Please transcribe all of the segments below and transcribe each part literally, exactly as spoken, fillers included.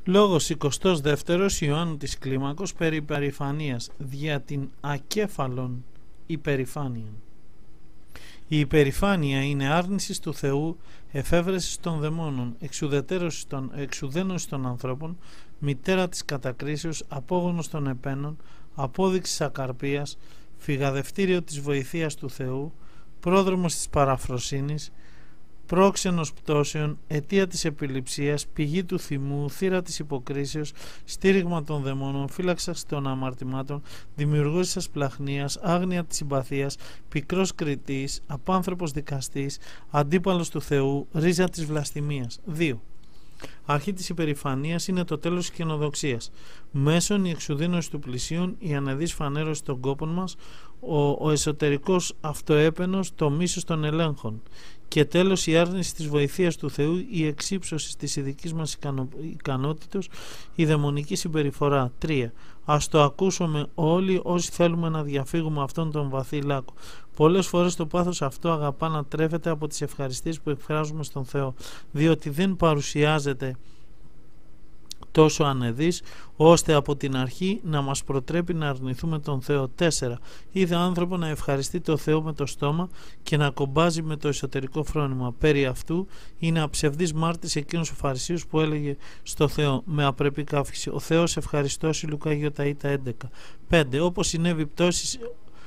Λόγος εικοστός δεύτερος Ιωάννου της Κλίμακος περί υπερηφανίας δια την ακέφαλον υπερηφάνεια. Η υπερηφάνεια είναι άρνηση του Θεού, εφεύρεση των δαιμόνων, εξουδένωση των ανθρώπων, μητέρα της κατακρίσεως, απόγονος των επένων, απόδειξη ακαρπίας, φυγαδευτήριο της βοηθείας του Θεού, πρόδρομος της παραφροσύνης, πρόξενος πτώσεων, αιτία της επιληψίας, πηγή του θυμού, θύρα της υποκρίσεως, στήριγμα των δαιμόνων, φύλαξας των αμαρτημάτων, δημιουργός της ασπλαχνίας, άγνοια της συμπαθίας, πικρός κριτής, απάνθρωπος δικαστής, αντίπαλος του Θεού, ρίζα της βλαστημίας. δύο. Αρχή της υπερηφανίας είναι το τέλος της καινοδοξίας. Μέσον η εξουδείνωση του πλησίον, η ανεδής φανέρωση των κόπων μας, ο, ο εσωτερικός αυτοέπαινος, το μίσος των ελέγχων. Και τέλος η άρνηση της βοηθείας του Θεού, η εξύψωση της ειδικής μας ικανο, ικανότητος, η δαιμονική συμπεριφορά. τρία. Ας το ακούσουμε όλοι όσοι θέλουμε να διαφύγουμε αυτόν τον βαθύ λάκκο. Πολλές φορές το πάθος αυτό αγαπά να τρέφεται από τις ευχαριστίες που εκφράζουμε στον Θεό, διότι δεν παρουσιάζεται τόσο ανεδής, ώστε από την αρχή να μας προτρέπει να αρνηθούμε τον Θεό. τέσσερα. Είδε άνθρωπο να ευχαριστεί τον Θεό με το στόμα και να κομπάζει με το εσωτερικό φρόνημα. Περί αυτού είναι αψευδής μάρτης εκείνος ο Φαρισίος που έλεγε στο Θεό με απρεπή καύχηση: ο Θεός ευχαριστώσει, Λουκά Ιωταΐτα έντεκα. πέντε. Όπως συνέβη πτώσεις,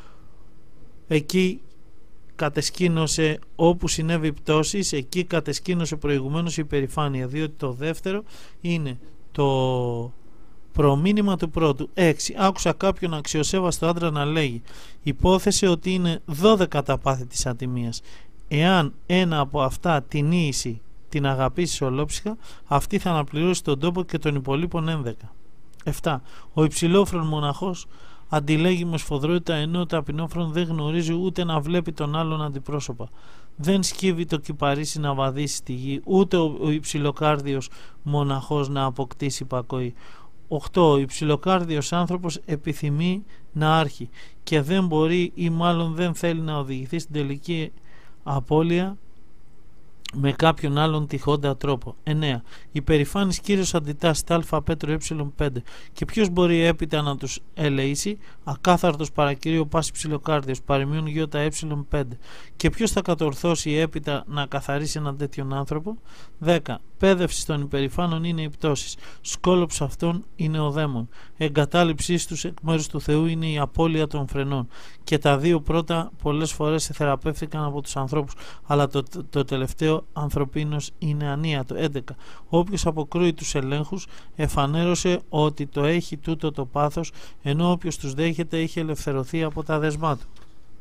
εκεί κατεσκήνωσε, όπου συνέβη πτώσεις, εκεί κατεσκήνωσε προηγουμένως η υπερηφάνεια, διότι το δεύτερο είναι το προμήνυμα του πρώτου. έξι. Άκουσα κάποιον αξιοσέβαστο άντρα να λέγει: υπόθεσε ότι είναι δώδεκα τα πάθη της ατιμίας. Εάν ένα από αυτά την ίηση την αγαπήσει ολόψυχα, αυτή θα αναπληρώσει τον τόπο και των υπολείπων ένδεκα. επτά. Ο υψηλόφρον μοναχός αντιλέγει με σφοδρότητα, ενώ ο ταπεινόφρον δεν γνωρίζει ούτε να βλέπει τον άλλον αντιπρόσωπα. Δεν σκύβει το κυπαρίσι να βαδίσει τη γη, ούτε ο υψηλοκάρδιος μοναχός να αποκτήσει υπακοή. οκτώ. Ο υψηλοκάρδιος άνθρωπος επιθυμεί να άρχει και δεν μπορεί ή μάλλον δεν θέλει να οδηγηθεί στην τελική απώλεια με κάποιον άλλον τυχόντα τρόπο. εννέα. Υπερηφάνης Κύριος αντιτάσσεται α Πέτρο ε πέντε. Και ποιος μπορεί έπειτα να τους ελεήσει? Ακάθαρτος παρακύριο πάση ψιλοκάρδιος παροιμίων ι ε πέντε. Και ποιος θα κατορθώσει έπειτα να καθαρίσει έναν τέτοιον άνθρωπο? δέκα. Πέδευση των υπερηφάνων είναι οι πτώσεις. Σκόλοψ αυτών είναι ο δαίμον. Εγκατάλειψής τους εκ μέρους του Θεού είναι η απώλεια των φρενών. Και τα δύο πρώτα πολλές φορές θεραπεύθηκαν από τους ανθρώπους, αλλά το, το, το τελευταίο ανθρωπίνος είναι ανίατο. έντεκα. Όποιος αποκρούει τους ελέγχους εφανέρωσε ότι το έχει τούτο το πάθος, ενώ όποιος τους δέχεται έχει ελευθερωθεί από τα δεσμά του.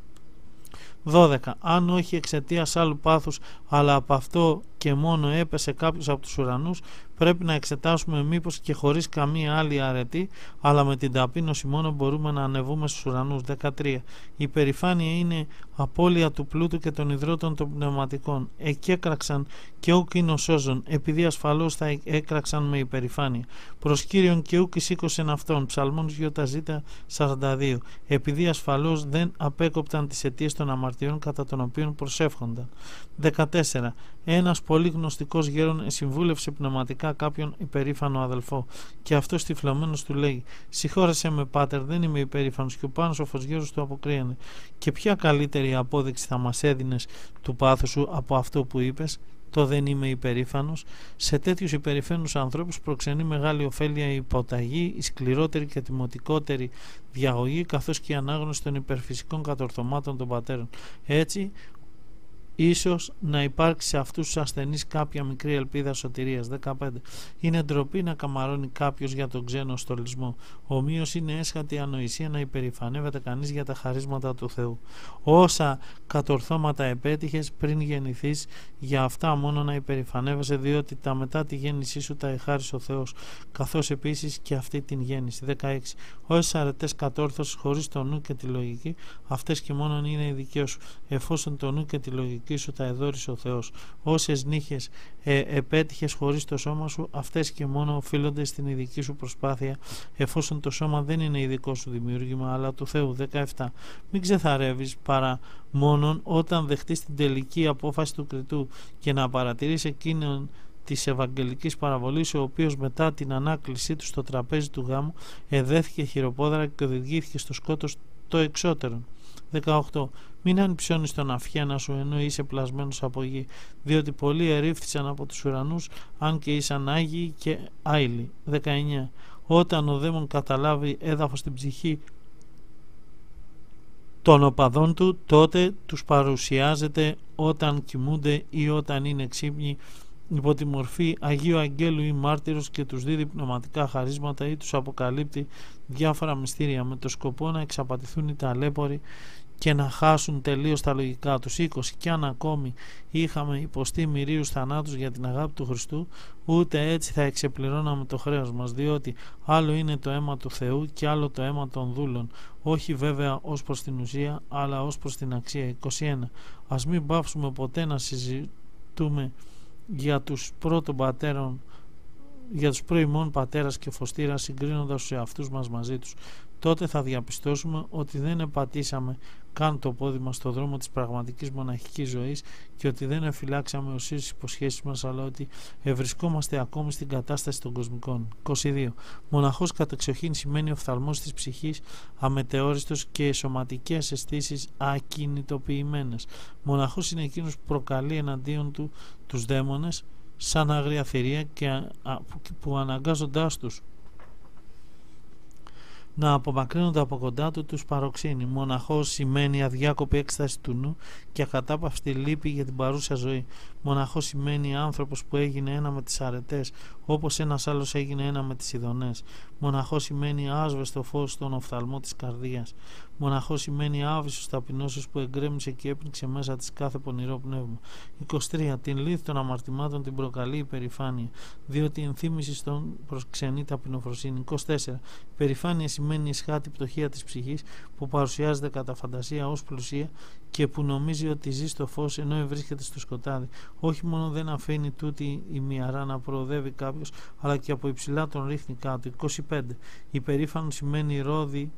δώδεκα. Αν όχι εξαιτίας άλλου πάθους, αλλά από αυτό και μόνο έπεσε κάποιος από τους ουρανούς, πρέπει να εξετάσουμε μήπως και χωρίς καμία άλλη αρετή, αλλά με την ταπείνωση μόνο μπορούμε να ανεβούμε στους ουρανούς. δεκατρία. Η υπερηφάνεια είναι απώλεια του πλούτου και των υδρότων των πνευματικών. Εκέκραξαν και ούκ είναι σώζον, επειδή ασφαλώς θα έκραξαν με υπερηφάνεια. Προς Κύριον και ούκ εισήκωσεν αυτόν. Ψαλμός ΙΖ σαράντα δύο. Επειδή ασφαλώς δεν απέκοπταν τις αιτίες των αμαρτιών κατά των οποίων προσεύχονταν. δεκατέσσερα. Ένας πολύ γνωστικός γέρον συμβούλευσε πνευματικά κάποιον υπερήφανο αδελφό, και αυτός τυφλωμένος του λέει: συγχώρεσέ με, πάτερ, δεν είμαι υπερήφανος. Και ο πάνωσοφος γέρος του αποκρίανε: και ποια καλύτερη απόδειξη θα μας έδινες του πάθους σου από αυτό που είπες? Το δεν είμαι υπερήφανος. Σε τέτοιους υπερηφαίνους ανθρώπους προξενεί μεγάλη ωφέλεια η υποταγή, η σκληρότερη και τιμωτικότερη διαγωγή, καθώς και η ανάγνωση των υπερφυσικών κατορθωμάτων των πατέρων. Έτσι, ίσως να υπάρξει σε αυτούς τους ασθενείς κάποια μικρή ελπίδα σωτηρίας. δεκαπέντε. Είναι ντροπή να καμαρώνει κάποιος για τον ξένο στολισμό. Ομοίως είναι έσχατη ανοησία να υπερηφανεύεται κανείς για τα χαρίσματα του Θεού. Όσα κατορθώματα επέτυχες πριν γεννηθείς, για αυτά μόνο να υπερηφανεύεσαι, διότι τα μετά τη γέννησή σου τα εχάρισε ο Θεός, καθώς επίσης και αυτή την γέννηση. δεκαέξι. Όσες αρετές κατόρθωσες χωρίς το νου και τη λογική, αυτές και μόνον είναι η δικαίωση σου, εφόσον το νου και τη λογική σου τα εδώρισε ο Θεός. Όσες νύχες ε, επέτυχες χωρίς το σώμα σου, αυτές και μόνο οφείλονται στην ειδική σου προσπάθεια, εφόσον το σώμα δεν είναι ειδικό σου δημιούργημα, αλλά του Θεού. δεκαεπτά. Μην ξεθαρεύεις παρά μόνον όταν δεχτείς την τελική απόφαση του κριτού και να παρατηρείς εκείνον της Ευαγγελικής Παραβολής, ο οποίος μετά την ανάκλησή του στο τραπέζι του γάμου εδέθηκε χειροπόδαρα και οδηγήθηκε στο σκότος το εξώτερον. δεκαοκτώ. Μην ανυψώνεις τον αυχένα σου ενώ είσαι πλασμένος από γη, διότι πολλοί ερήφθησαν από τους ουρανούς, αν και ήσαν άγιοι και άειλοι. δεκαεννιά. Όταν ο δαίμον καταλάβει έδαφος στην ψυχή των οπαδών του, τότε τους παρουσιάζεται όταν κοιμούνται ή όταν είναι ξύπνοι υπό τη μορφή Αγίου Αγγέλου ή μάρτυρος και τους δίδει πνευματικά χαρίσματα ή τους αποκαλύπτει διάφορα μυστήρια με το σκοπό να εξαπατηθούν οι ταλέποροι και να χάσουν τελείως τα λογικά τους. είκοσι. Κι αν ακόμη είχαμε υποστεί μυρίους θανάτους για την αγάπη του Χριστού, ούτε έτσι θα εξεπληρώναμε το χρέος μας, διότι άλλο είναι το αίμα του Θεού και άλλο το αίμα των δούλων, όχι βέβαια ως προς την ουσία, αλλά ως προς την αξία. είκοσι ένα. Ας μην πάψουμε ποτέ να συζητούμε για τους πρώτων πατέρων, για τους προημών πατέρας και φωστήρα, συγκρίνοντας τους εαυτούς μας μαζί τους. Τότε θα διαπιστώσουμε ότι δεν επατήσαμε καν το πόδι μας στο δρόμο της πραγματικής μοναχικής ζωής και ότι δεν εφυλάξαμε οσίες τις υποσχέσεις μας, αλλά ότι ευρισκόμαστε ακόμη στην κατάσταση των κοσμικών. είκοσι δύο. Μοναχός κατεξοχήν σημαίνει οφθαλμός της ψυχής, αμετεόριστος και σωματικές αισθήσεις ακινητοποιημένες. Μοναχός είναι εκείνος που προκαλεί εναντίον του τους δαίμονες σαν άγρια θηρία και που αναγκάζοντάς τους να απομακρύνονται από κοντά του τους παροξύνει. Μοναχός σημαίνει αδιάκοπη έκσταση του νου και ακατάπαυστη λύπη για την παρούσα ζωή. Μοναχός σημαίνει άνθρωπος που έγινε ένα με τις αρετές, όπως ένας άλλος έγινε ένα με τις ειδονές. Μοναχός σημαίνει άσβεστο φως στον οφθαλμό της καρδίας. Μοναχός σημαίνει άβυσος ταπεινώσεως που εγκρέμισε και έπνιξε μέσα της κάθε πονηρό πνεύμα. είκοσι τρία. Την λύθη των αμαρτημάτων την προκαλεί η υπερηφάνεια, διότι η ενθύμηση στον προξενεί ταπεινοφροσύνη. είκοσι τέσσερα. Η υπερηφάνεια σημαίνει η εσχάτη πτωχία της ψυχής που παρουσιάζεται κατά φαντασία ως πλουσία και που νομίζει ότι ζει στο φως ενώ βρίσκεται στο σκοτάδι. Όχι μόνο δεν αφήνει τούτη η μυαρά να προοδεύει κάποιος, αλλά και από υψηλά τον ρίχνει κάτω. είκοσι πέντε. Υπερήφανο σημαίνει ρόδι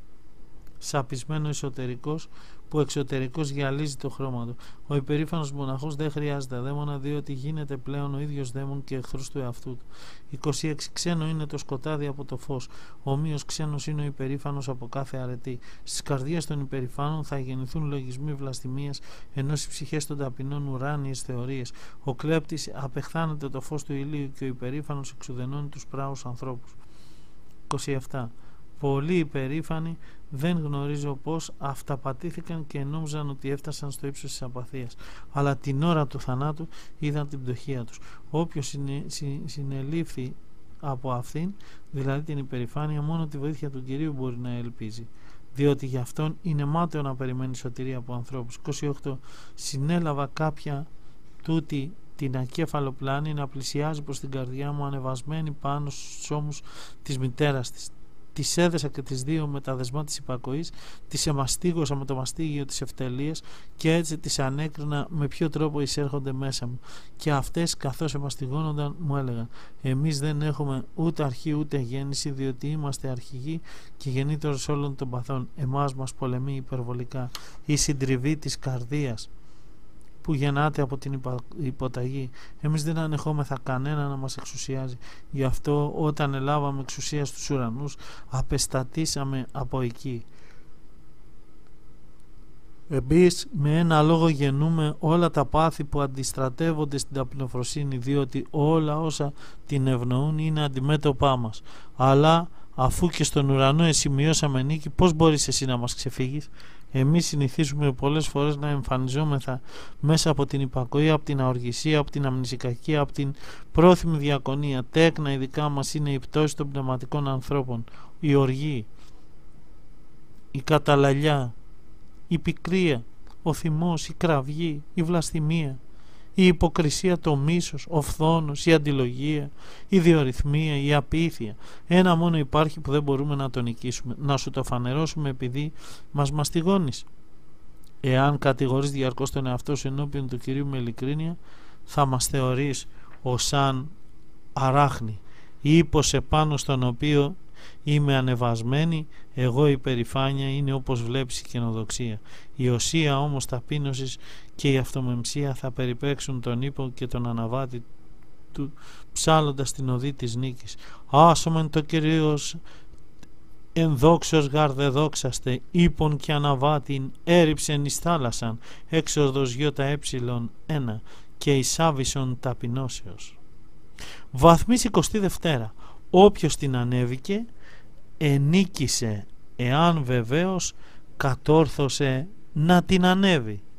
σαπισμένο εσωτερικός που εξωτερικός γυαλίζει το χρώμα του. Ο υπερήφανος μοναχός δεν χρειάζεται δαίμονα, διότι γίνεται πλέον ο ίδιος δαίμον και εχθρός του εαυτού του. είκοσι έξι. Ξένο είναι το σκοτάδι από το φως. Ομοίως ξένος είναι ο υπερήφανος από κάθε αρετή. Στις καρδιές των υπερηφάνων θα γεννηθούν λογισμοί βλαστημίας, ενώ στις ψυχές των ταπεινών ουράνιες θεωρίες. Ο κλέπτης απεχθάνεται το φως του ηλίου και ο υπερήφανος εξουδενώνει τους πράους ανθρώπους. είκοσι επτά. Πολλοί υπερήφανοι δεν γνωρίζω πως αυταπατήθηκαν και νόμιζαν ότι έφτασαν στο ύψος της απαθίας, αλλά την ώρα του θανάτου είδαν την πτωχία τους. Όποιος συνε, συ, συνελήφθη από αυτήν, δηλαδή την υπερηφάνεια, μόνο τη βοήθεια του Κυρίου μπορεί να ελπίζει, διότι για αυτόν είναι μάταιο να περιμένει σωτηρία από ανθρώπους. είκοσι οκτώ. Συνέλαβα κάποια τούτη την ακέφαλο πλάνη να πλησιάζει προς την καρδιά μου, ανεβασμένη πάνω στους ώμους της μητέρας της. Τις έδεσα και τις δύο με τα δεσμά της υπακοής, τις εμαστίγωσα με το μαστίγιο της ευτελείας και έτσι τις ανέκρινα με ποιο τρόπο εισέρχονται μέσα μου. Και αυτές, καθώς εμαστιγώνονταν, μου έλεγαν: εμείς δεν έχουμε ούτε αρχή ούτε γέννηση, διότι είμαστε αρχηγοί και γεννήτωρες όλων των παθών. Εμάς μας πολεμεί υπερβολικά η συντριβή της καρδίας που γεννάται από την υποταγή. Εμείς δεν ανεχόμεθα κανένα να μας εξουσιάζει. Γι' αυτό όταν ελάβαμε εξουσία στους ουρανούς, απεστατήσαμε από εκεί. Εμείς με ένα λόγο γεννούμε όλα τα πάθη που αντιστρατεύονται στην ταπεινοφροσύνη, διότι όλα όσα την ευνοούν είναι αντιμέτωπά μας. Αλλά αφού και στον ουρανό εσημειώσαμε νίκη, πώς μπορείς εσύ να μας ξεφύγεις? Εμείς συνηθίζουμε πολλές φορές να εμφανιζόμεθα μέσα από την υπακοή, από την αοργησία, από την αμνησικακία, από την πρόθυμη διακονία. Τέκνα ειδικά μας είναι η πτώση των πνευματικών ανθρώπων, η οργή, η καταλαλιά, η πικρία, ο θυμός, η κραυγή, η βλασθημία, η υποκρισία, το μίσος, ο φθόνος, η αντιλογία, η διορυθμία, η απίθεια. Ένα μόνο υπάρχει που δεν μπορούμε να το νικήσουμε, να σου το φανερώσουμε επειδή μας μαστιγώνεις. Εάν κατηγορείς διαρκώς τον εαυτό σου ενώπιον του Κυρίου με ειλικρίνεια, θα μας θεωρείς ως σαν αράχνη, ύπος επάνω στον οποίο είμαι ανεβασμένη, εγώ η περηφάνεια είναι όπως βλέπεις η καινοδοξία. Η οσία όμως ταπείνωσης και η αυτομεμψία θα περιπέξουν τον ύπο και τον αναβάτη του ψάλλοντας την οδή της νίκης. Άσομεν το Κυρίως ενδόξος γαρδε δόξαστε, ύπον και αναβάτην έριψεν εις θάλασσαν, έξοδος γιώτα έψιλον ένα, και εις άβυσον ταπεινώσεως. Βαθμής εικοστή Δευτέρα. Όποιος την ανέβηκε, ενίκησε, εάν βεβαίως κατόρθωσε να την ανέβει.